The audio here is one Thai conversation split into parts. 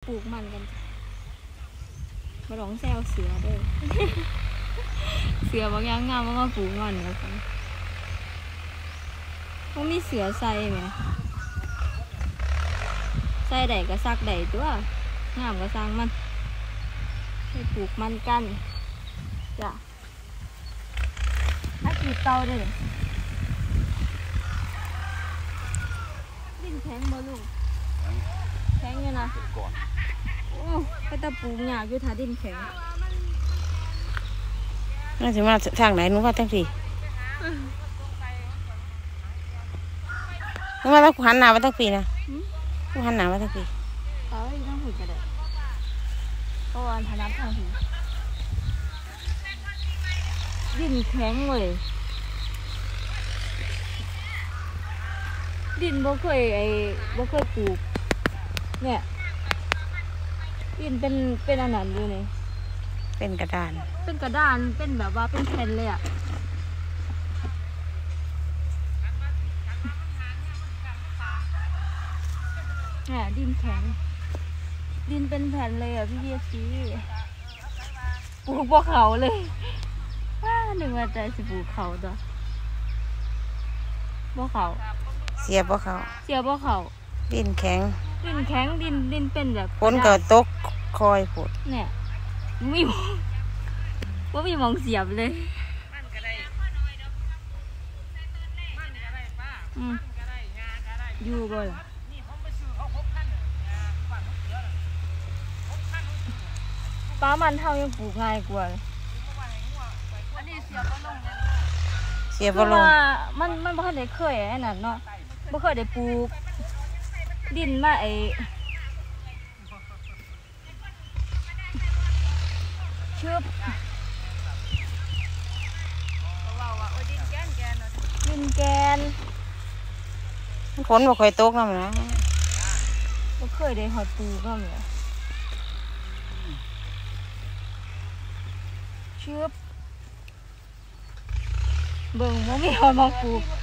ปลูกมันกันมาลองแซวเสือด้วย เสือบางอย่างงามมาปลูกมันกันเขามีเสือใส่ไหมใส่ใดก็ซักใดตัวงามก็สร้างมันให้ปลูกมันกันจ้ะให้ปลูกเตาด้วยดินแข็งบ่ลูกแข็งอยู่นะโอ้ก็ตะปลูกหญ้าอยู่ท่าดินแข็งน่าจะมาทางไหนนู้นว่าทั้งทีนู้นว่าต้องหันหน้ามาทั้งปีนะต้องหันหน้ามาทั้งปีเอาไว้ต้องฝึกกันเลยเพราะว่าถนัดทางหูดินแข็งเลยดินบ่เคยบ่เคยปลูกเนี่ยดินเป็นอันนั้นอยู่นี่เป็นกระดานเป็นกระดานเป็นแบบว่าเป็นแผ่นเลยอ่ะเนี่ยดินแข็งดินเป็นแผ่นเลยอ่ะพี่เบียร์ซีปลูกบ่เขาเลยหนึ่งว่าใจสิปลูกเขาตัวบ่เขาเสียบ่เขาเสียบ่เขาดินแข็งดินแข็งดินเป็นแบบฝนเกิดตกคอยฝนเนี่ยมีว่ามีมองเสียบเลยอยู่บ่ล่ะป้ามันเท่ายังปลูกง่ายกว่าเสียบ่ลงมันบ่ได้เคยไอ้นั่นเนาะบ่เคยได้ปลูกดินมาชึบดินแกนฝนบ่ค่อยตกนำนะบ่เคยได้หอดปลูกนำเลยชึบเบิ่งบ่มีหอดมาปลูก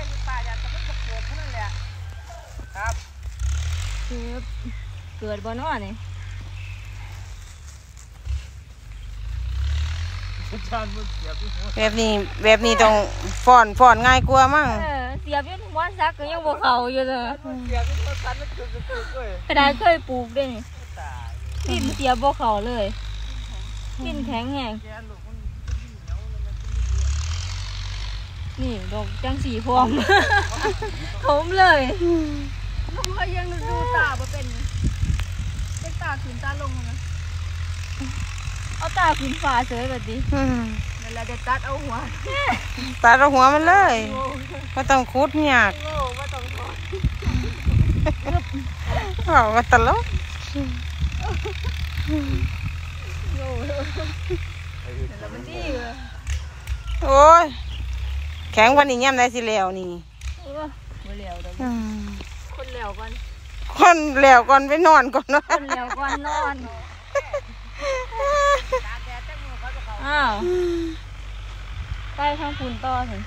ชึบเกิดบ่เนาะนี่แบบนี้ต้องฟ้อนง่ายกว่ามั้งเสียบอยู่ม้วนซักก็ยังบ่เข้าอยู่เลยกระดาษเคยปลูกด้วยนี่ดินเสียบบ่เข้าเลยดินแข็งแห้งนี่ดอกจังสีพร้อมผมเลยลูกก็ยังดูตาบ่เป็นเด็กตาขึ้นตาลงนะเอาตาขึ้นฟ้าเฉยแบบนี้นั่นแหละจะตัดเอาหัวมันเลยก็ต้องคุดยากว่าต้องขอเราก็ตลกโอ้ยแข็งวันนี้ย่ำได้สิแล้วนี่ไม่แล้วดอกคนแล้วก่อนไปนอนก่อนเนาะคนแล้วก่อนนอนอ้าวไปทางฝุ่นต่อสิ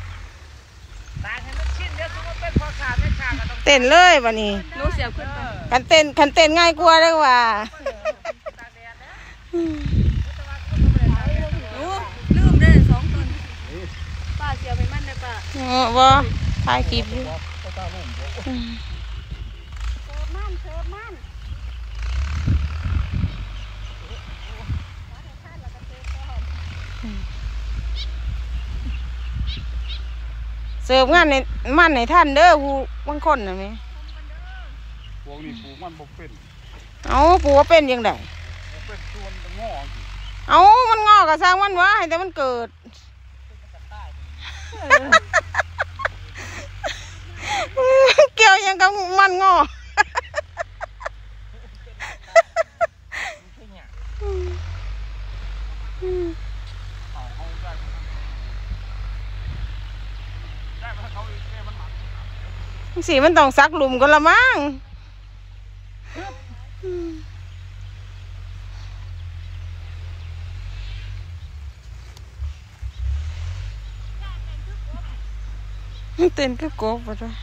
เต้นเลยวันนี้รู้เสียขึ้นคันเต้นง่ายกว่าเลยว่าลืมได้2 ต้นป้าเสียไปมั่นได้ป้าว่าถ่ายคลิปอยู่เสิร์ฟงานในมันในท่านเด้อผู้บางคนนะแม่พวกนี้ปลูกมันบ่เป็นเอาปลูกว่าเป็นยังไงเป็นชวนงอเอามันงอกระสร้างมันวะให้แต่มันเกิดเกี่ยวยังกับมันงอสีมันต้องซักหลุมกันละมั้งเต้นก็โกบไปด้วย